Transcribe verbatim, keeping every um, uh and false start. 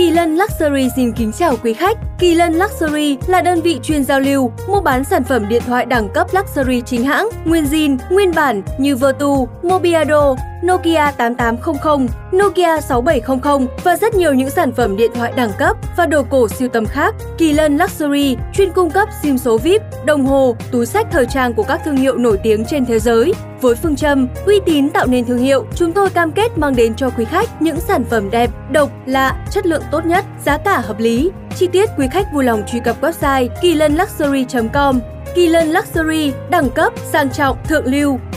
Kỳ Lân Luxury xin kính chào quý khách. Kỳ Lân Luxury là đơn vị chuyên giao lưu, mua bán sản phẩm điện thoại đẳng cấp Luxury chính hãng, nguyên zin, nguyên bản như Vertu, Mobiado, Nokia tám tám không không, Nokia sáu bảy không không và rất nhiều những sản phẩm điện thoại đẳng cấp và đồ cổ sưu tầm khác. Kỳ Lân Luxury chuyên cung cấp sim số vi ai pi, đồng hồ, túi xách thời trang của các thương hiệu nổi tiếng trên thế giới. Với phương châm uy tín tạo nên thương hiệu, chúng tôi cam kết mang đến cho quý khách những sản phẩm đẹp, độc, lạ, chất lượng tốt nhất, giá cả hợp lý. Chi tiết quý khách vui lòng truy cập website kỳ lân luxury chấm com. Kỳ Lân Luxury, đẳng cấp, sang trọng, thượng lưu.